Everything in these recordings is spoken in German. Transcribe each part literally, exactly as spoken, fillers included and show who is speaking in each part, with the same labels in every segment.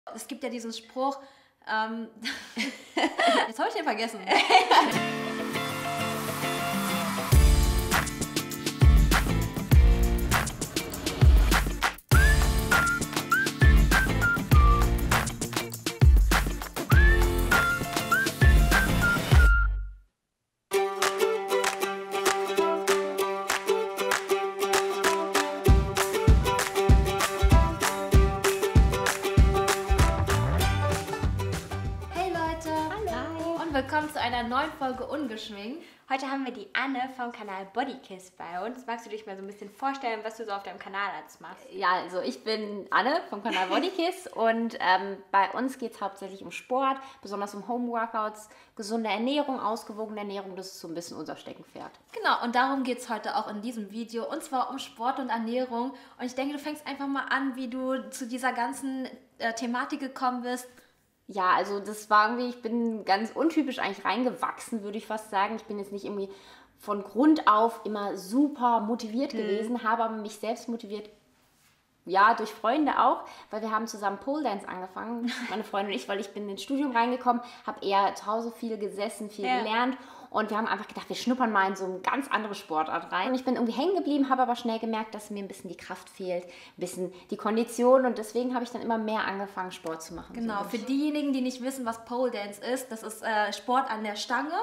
Speaker 1: Es gibt ja diesen Spruch, ähm, jetzt habe ich den vergessen. Willkommen zu einer neuen Folge Ungeschminkt.
Speaker 2: Heute haben wir die Anne vom Kanal Bodykiss bei uns. Magst du dich mal so ein bisschen vorstellen, was du so auf deinem Kanal alles machst?
Speaker 3: Ja, also ich bin Anne vom Kanal Bodykiss und ähm, bei uns geht es hauptsächlich um Sport, besonders um Home-Workouts, gesunde Ernährung, ausgewogene Ernährung, das ist so ein bisschen unser Steckenpferd.
Speaker 1: Genau, und darum geht es heute auch in diesem Video, und zwar um Sport und Ernährung. Und ich denke, du fängst einfach mal an, wie du zu dieser ganzen äh, Thematik gekommen bist.
Speaker 3: Ja, also das war irgendwie, ich bin ganz untypisch eigentlich reingewachsen, würde ich fast sagen. Ich bin jetzt nicht irgendwie von Grund auf immer super motiviert gewesen, mhm. habe aber mich selbst motiviert, ja, durch Freunde auch, weil wir haben zusammen Pole Dance angefangen, meine Freundin und ich, weil ich bin ins Studium reingekommen, habe eher zu Hause viel gesessen, viel ja. gelernt. Und wir haben einfach gedacht, wir schnuppern mal in so eine ganz andere Sportart rein. Und ich bin irgendwie hängen geblieben, habe aber schnell gemerkt, dass mir ein bisschen die Kraft fehlt, ein bisschen die Kondition. Und deswegen habe ich dann immer mehr angefangen, Sport zu machen.
Speaker 1: Genau, so für diejenigen, die nicht wissen, was Pole Dance ist, das ist äh, Sport an der Stange.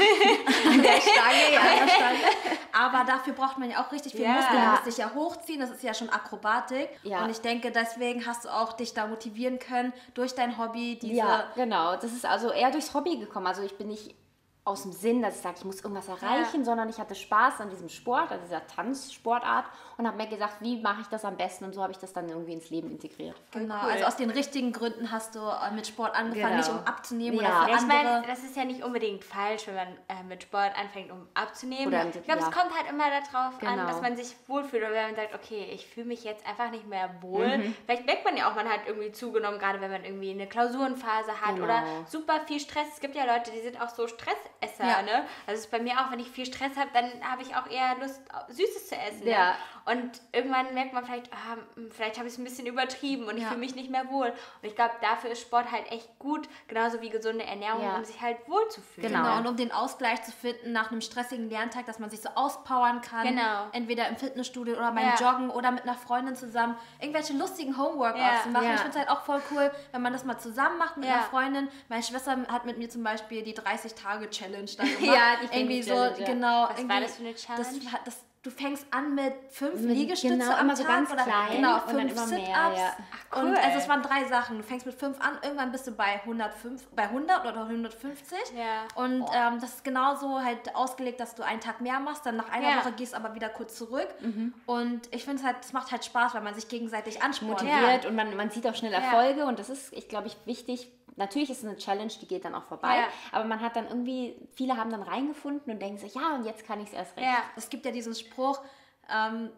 Speaker 3: An der Stange, ja.
Speaker 1: An der Stange. Aber dafür braucht man ja auch richtig viel
Speaker 3: ja.
Speaker 1: Muskeln. Du musst dich ja hochziehen, das ist ja schon Akrobatik.
Speaker 3: Ja.
Speaker 1: Und ich denke, deswegen hast du auch dich da motivieren können durch dein Hobby. Diese
Speaker 3: ja, genau. Das ist also eher durchs Hobby gekommen. Also ich bin nicht aus dem Sinn, dass ich sage, ich muss irgendwas erreichen, ja. sondern ich hatte Spaß an diesem Sport, an dieser Tanzsportart und habe mir gesagt, wie mache ich das am besten, und so habe ich das dann irgendwie ins Leben integriert.
Speaker 1: Genau, cool. Also aus den richtigen Gründen hast du mit Sport angefangen, genau. nicht um abzunehmen
Speaker 3: ja.
Speaker 1: oder für
Speaker 2: ja,
Speaker 1: andere.
Speaker 2: Ich meine, das ist ja nicht unbedingt falsch, wenn man äh, mit Sport anfängt, um abzunehmen.
Speaker 3: Oder,
Speaker 2: ich glaube, ja. es kommt halt immer darauf
Speaker 3: genau.
Speaker 2: an, dass man sich wohlfühlt, oder wenn man sagt, okay, ich fühle mich jetzt einfach nicht mehr wohl. Mhm. Vielleicht merkt man ja auch, man hat irgendwie zugenommen, gerade wenn man irgendwie eine Klausurenphase hat, genau. oder super viel Stress. Es gibt ja Leute, die sind auch so Stressesser, ja. ne? Also es ist bei mir auch, wenn ich viel Stress habe, dann habe ich auch eher Lust, Süßes zu essen.
Speaker 3: Ja.
Speaker 2: Ne? Und irgendwann merkt man vielleicht, ah, vielleicht habe ich es ein bisschen übertrieben und ich ja. fühle mich nicht mehr wohl. Und ich glaube, dafür ist Sport halt echt gut, genauso wie gesunde Ernährung, ja. um sich halt wohl zu fühlen.
Speaker 1: Genau. genau, und um den Ausgleich zu finden nach einem stressigen Lerntag, dass man sich so auspowern kann.
Speaker 2: Genau.
Speaker 1: Entweder im Fitnessstudio oder beim
Speaker 2: ja.
Speaker 1: Joggen oder mit einer Freundin zusammen. Irgendwelche lustigen Homeworkouts ja. zu machen. Ja. Ich finde es halt auch voll cool, wenn man das mal zusammen macht mit ja. einer Freundin. Meine Schwester hat mit mir zum Beispiel die dreißig-Tage-Challenge dann gemacht.
Speaker 3: Ja, die
Speaker 1: irgendwie so,
Speaker 3: Challenge, ja.
Speaker 1: genau.
Speaker 2: Was war das für eine Challenge?
Speaker 1: Das, das, du fängst an mit fünf
Speaker 3: mit,
Speaker 1: Liegestütze
Speaker 3: genau,
Speaker 1: am
Speaker 3: immer
Speaker 1: Tag
Speaker 3: so ganz
Speaker 1: oder
Speaker 3: klein
Speaker 1: genau,
Speaker 3: und
Speaker 1: fünf
Speaker 3: dann immer
Speaker 1: Sit-Ups.
Speaker 3: mehr, ja.
Speaker 2: Ach, cool.
Speaker 1: Und also es waren drei Sachen. Du fängst mit fünf an, irgendwann bist du bei hundertfünf, bei hundert oder hundertfünfzig.
Speaker 2: Ja.
Speaker 1: Und ähm, das ist genauso halt ausgelegt, dass du einen Tag mehr machst, dann nach einer
Speaker 2: ja.
Speaker 1: Woche gehst aber wieder kurz zurück. Mhm. Und ich finde es halt, es macht halt Spaß, weil man sich gegenseitig anspornt.
Speaker 3: Motiviert ja. und man, man sieht auch schnell Erfolge, ja. und das ist, ich glaube ich, wichtig. Natürlich ist es eine Challenge, die geht dann auch vorbei, ja. aber man hat dann irgendwie, viele haben dann reingefunden und denken sich, ja, und jetzt kann ich es erst recht.
Speaker 1: Ja. Es gibt ja diesen Spruch, ähm,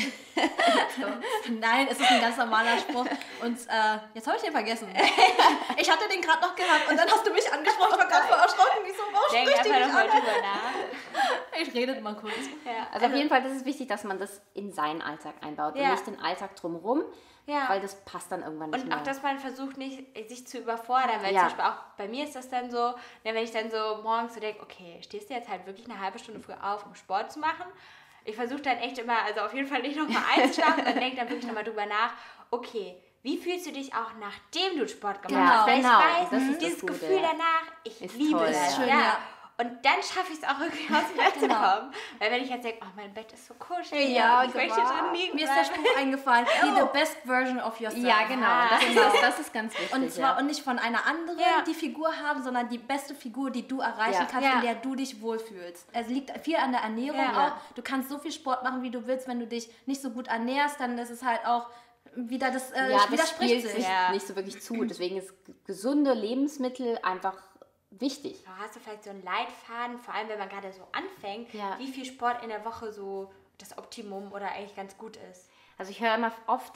Speaker 1: nein, es ist ein ganz normaler Spruch, und äh, jetzt habe ich den vergessen. Ich hatte den gerade noch gehabt und dann hast du mich angesprochen, ich war gerade voll erschrocken, ich so, warum
Speaker 2: Denk
Speaker 1: spricht die mich
Speaker 2: mal
Speaker 1: an?
Speaker 2: drüber nach.
Speaker 1: Ich rede mal kurz.
Speaker 3: Ja. Also, also auf jeden Fall, das ist wichtig, dass man das in seinen Alltag einbaut ja. und nicht den Alltag drumherum. Ja. Weil das passt dann irgendwann nicht
Speaker 2: und
Speaker 3: mehr.
Speaker 2: Und auch, dass man versucht, nicht sich zu überfordern. Weil
Speaker 3: ja.
Speaker 2: zum Beispiel auch bei mir ist das dann so, wenn ich dann so morgens so denke, okay, stehst du jetzt halt wirklich eine halbe Stunde früh auf, um Sport zu machen? Ich versuche dann echt immer, also auf jeden Fall nicht nochmal einzuschlafen, und denke dann wirklich nochmal drüber nach, okay, wie fühlst du dich auch, nachdem du Sport gemacht
Speaker 3: ja,
Speaker 2: hast? Weil
Speaker 3: genau.
Speaker 2: ich weiß,
Speaker 3: das ist
Speaker 2: dieses
Speaker 3: das Gute,
Speaker 2: Gefühl
Speaker 3: ja.
Speaker 2: danach, ich
Speaker 3: ist
Speaker 2: liebe
Speaker 3: toll,
Speaker 2: es.
Speaker 1: Ja.
Speaker 2: Ja.
Speaker 1: Ja.
Speaker 2: Und dann schaffe ich es auch irgendwie aus dem Bett zu kommen. Weil wenn ich jetzt denke, oh, mein Bett ist so kuschelig,
Speaker 1: ja,
Speaker 2: ich möchte drin liegen.
Speaker 1: Mir ist der Spruch eingefallen, be the best version of yourself.
Speaker 3: Ja, genau.
Speaker 2: Ah,
Speaker 3: das,
Speaker 1: genau.
Speaker 3: Ist, das ist ganz wichtig.
Speaker 1: Und zwar
Speaker 3: ja.
Speaker 1: und nicht von einer anderen
Speaker 2: ja.
Speaker 1: die Figur haben, sondern die beste Figur, die du erreichen
Speaker 3: ja.
Speaker 1: kannst,
Speaker 2: ja.
Speaker 1: in der du dich wohlfühlst. Es liegt viel an der Ernährung
Speaker 2: ja.
Speaker 1: auch. Du kannst so viel Sport machen, wie du willst. Wenn du dich nicht so gut ernährst, dann ist es halt auch wieder, das äh,
Speaker 3: ja, das
Speaker 1: widerspricht
Speaker 3: spielt
Speaker 1: sich.
Speaker 3: Ja. nicht so wirklich zu. Deswegen ist gesunde Lebensmittel einfach wichtig.
Speaker 2: Hast du vielleicht so einen Leitfaden, vor allem wenn man gerade so anfängt,
Speaker 3: ja.
Speaker 2: wie viel Sport in der Woche so das Optimum oder eigentlich ganz gut ist?
Speaker 3: Also ich höre immer oft, dass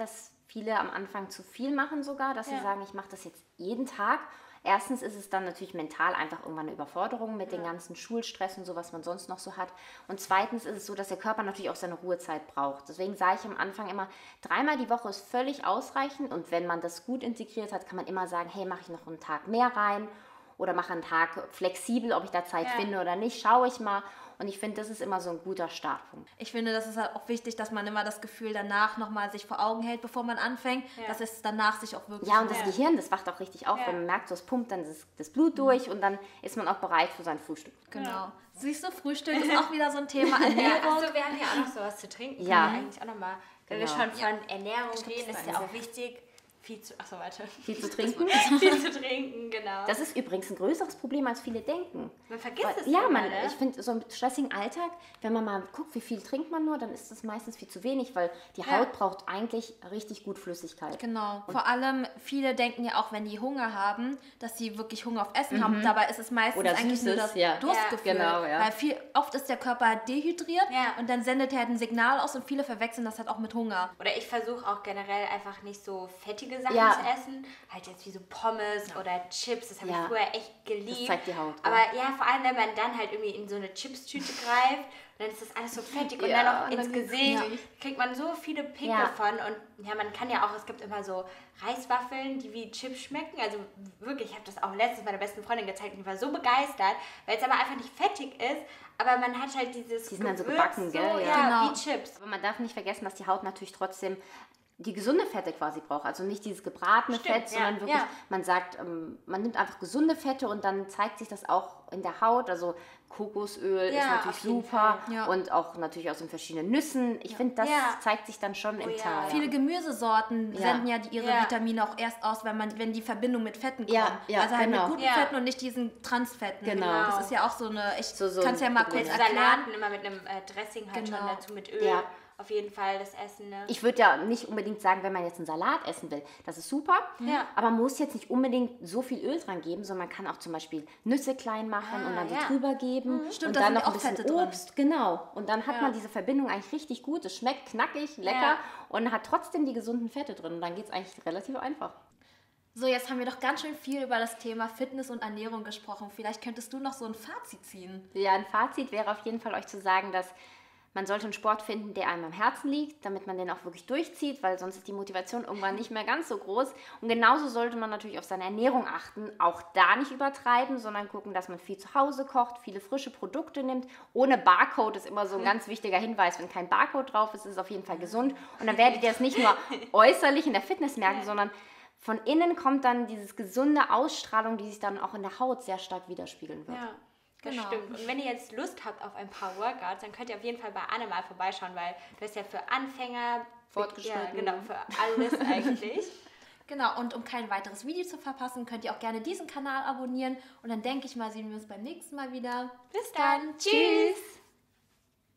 Speaker 3: viele am Anfang zu viel machen sogar, dass ja. sie sagen, ich mache das jetzt jeden Tag. Erstens ist es dann natürlich mental einfach irgendwann eine Überforderung mit ja. den ganzen Schulstress und so, was man sonst noch so hat. Und zweitens ist es so, dass der Körper natürlich auch seine Ruhezeit braucht. Deswegen sage ich am Anfang immer, dreimal die Woche ist völlig ausreichend. Und wenn man das gut integriert hat, kann man immer sagen, hey, mache ich noch einen Tag mehr rein oder mache einen Tag flexibel, ob ich da Zeit ja. finde oder nicht, schaue ich mal. Und ich finde, das ist immer so ein guter Startpunkt.
Speaker 1: Ich finde, das ist halt auch wichtig, dass man immer das Gefühl danach nochmal sich vor Augen hält, bevor man anfängt, ja. dass es danach sich auch wirklich...
Speaker 3: Ja, und das ja. Gehirn, das wacht auch richtig auf. Ja. Wenn man merkt, so, es pumpt dann das, das Blut durch mhm. und dann ist man auch bereit für sein Frühstück.
Speaker 1: Genau. Ja. Siehst du, Frühstück ist auch wieder so ein Thema Ernährung.
Speaker 2: Ja, achso, wir haben hier auch noch sowas zu trinken.
Speaker 3: Ja.
Speaker 2: Können wir eigentlich auch nochmal, wenn genau. wir schon von ja. Ernährung reden, ist ja auch wichtig... Viel zu, achso, warte.
Speaker 3: Viel zu trinken?
Speaker 2: Viel zu trinken, genau.
Speaker 3: Das ist übrigens ein größeres Problem, als viele denken.
Speaker 2: Man vergisst Weil, es
Speaker 3: ja,
Speaker 2: immer,
Speaker 3: man,
Speaker 2: ne?
Speaker 3: ich finde, so im stressigen Alltag, wenn man mal guckt, wie viel trinkt man nur, dann ist das meistens viel zu wenig, weil die ja. Haut braucht eigentlich richtig gut Flüssigkeit.
Speaker 1: Genau. Und vor allem, viele denken ja auch, wenn die Hunger haben, dass sie wirklich Hunger auf Essen mhm. haben. Dabei ist es meistens
Speaker 3: Oder
Speaker 1: eigentlich
Speaker 3: Süßes,
Speaker 1: nur das
Speaker 3: ja.
Speaker 1: Durstgefühl.
Speaker 3: Ja, genau, ja.
Speaker 1: Weil viel, oft ist der Körper dehydriert
Speaker 2: ja.
Speaker 1: und dann sendet er halt ein Signal aus und viele verwechseln das halt auch mit Hunger.
Speaker 2: Oder ich versuche auch generell einfach nicht so fettige Sachen
Speaker 3: ja.
Speaker 2: zu essen. Halt jetzt wie so Pommes ja. oder Chips, das habe ja. ich früher echt geliebt.
Speaker 3: Das zeigt die Haut.
Speaker 2: Aber ja. ja, vor allem, wenn man dann halt irgendwie in so eine Chipstüte greift, dann ist das alles so fettig und
Speaker 3: ja,
Speaker 2: dann auch
Speaker 3: und
Speaker 2: ins
Speaker 3: dann
Speaker 2: Gesicht,
Speaker 3: ja.
Speaker 2: kriegt man so viele Pickel
Speaker 3: ja.
Speaker 2: von. Und ja, man kann ja auch, es gibt immer so Reiswaffeln, die wie Chips schmecken. Also wirklich, ich habe das auch letztens meiner besten Freundin gezeigt und die war so begeistert, weil es aber einfach nicht fettig ist, aber man hat halt dieses
Speaker 3: Die sind dann so
Speaker 2: Gewürz
Speaker 3: gebacken,
Speaker 2: so,
Speaker 3: gell?
Speaker 2: Ja,
Speaker 1: genau.
Speaker 2: wie Chips.
Speaker 3: Aber man darf nicht vergessen, dass die Haut natürlich trotzdem die gesunde Fette quasi braucht. Also nicht dieses gebratene
Speaker 2: Stimmt,
Speaker 3: Fett, sondern
Speaker 2: ja,
Speaker 3: wirklich,
Speaker 2: ja.
Speaker 3: man sagt, ähm, man nimmt einfach gesunde Fette und dann zeigt sich das auch in der Haut. Also Kokosöl
Speaker 2: Ja,
Speaker 3: ist natürlich
Speaker 2: auf jeden
Speaker 3: super
Speaker 1: Ja.
Speaker 3: und auch natürlich aus den verschiedenen Nüssen. Ich
Speaker 1: Ja.
Speaker 3: finde, das
Speaker 2: Ja.
Speaker 3: zeigt sich dann schon
Speaker 2: Oh
Speaker 3: im
Speaker 2: ja.
Speaker 3: Teil.
Speaker 1: Viele Gemüsesorten
Speaker 3: Ja.
Speaker 1: senden ja die, ihre
Speaker 2: Ja.
Speaker 1: Vitamine auch erst aus, wenn man, wenn die Verbindung mit Fetten kommt.
Speaker 3: Ja, ja,
Speaker 1: also halt
Speaker 3: genau.
Speaker 1: mit guten
Speaker 2: Ja.
Speaker 1: Fetten und nicht diesen Transfetten.
Speaker 3: Genau.
Speaker 1: Das ist ja auch so eine, ich
Speaker 3: So- so
Speaker 1: kann es ja mal
Speaker 3: ein
Speaker 1: kurz
Speaker 2: Mit
Speaker 3: Problem.
Speaker 1: erklären.
Speaker 2: Salaten immer mit einem äh, Dressing halt
Speaker 1: Genau.
Speaker 2: schon dazu, mit Öl.
Speaker 3: Ja.
Speaker 2: Auf jeden Fall das Essen, ne?
Speaker 3: Ich würde ja nicht unbedingt sagen, wenn man jetzt einen Salat essen will, das ist super,
Speaker 2: Ja.
Speaker 3: aber man muss jetzt nicht unbedingt so viel Öl dran geben, sondern man kann auch zum Beispiel Nüsse klein machen
Speaker 2: Ah,
Speaker 3: und dann die
Speaker 2: ja.
Speaker 3: drüber geben
Speaker 1: Stimmt,
Speaker 3: und
Speaker 1: da
Speaker 3: dann
Speaker 1: sind
Speaker 3: noch
Speaker 1: ja
Speaker 3: ein
Speaker 1: auch
Speaker 3: bisschen
Speaker 1: Fette drin.
Speaker 3: Obst, genau. Und dann hat
Speaker 1: Ja.
Speaker 3: man diese Verbindung eigentlich richtig gut, es schmeckt knackig, lecker
Speaker 2: Ja.
Speaker 3: und hat trotzdem die gesunden Fette drin und dann geht es eigentlich relativ einfach.
Speaker 1: So, jetzt haben wir doch ganz schön viel über das Thema Fitness und Ernährung gesprochen. Vielleicht könntest du noch so ein Fazit ziehen.
Speaker 3: Ja, ein Fazit wäre auf jeden Fall euch zu sagen, dass man sollte einen Sport finden, der einem am Herzen liegt, damit man den auch wirklich durchzieht, weil sonst ist die Motivation irgendwann nicht mehr ganz so groß. Und genauso sollte man natürlich auf seine Ernährung achten, auch da nicht übertreiben, sondern gucken, dass man viel zu Hause kocht, viele frische Produkte nimmt. Ohne Barcode ist immer so ein ganz wichtiger Hinweis. Wenn kein Barcode drauf ist, ist es auf jeden Fall gesund. Und dann werdet ihr es nicht nur äußerlich in der Fitness merken, sondern von innen kommt dann diese gesunde Ausstrahlung, die sich dann auch in der Haut sehr stark widerspiegeln wird.
Speaker 2: Ja, das
Speaker 1: Genau.
Speaker 2: stimmt. Und wenn ihr jetzt Lust habt auf ein paar Workouts, dann könnt ihr auf jeden Fall bei Anne mal vorbeischauen, weil du bist ja für Anfänger,
Speaker 3: Fortgeschritten.
Speaker 2: Ja, genau, für alles eigentlich.
Speaker 1: Genau, und um kein weiteres Video zu verpassen, könnt ihr auch gerne diesen Kanal abonnieren. Und dann denke ich mal, sehen wir uns beim nächsten Mal wieder.
Speaker 2: Bis dann. Tschüss.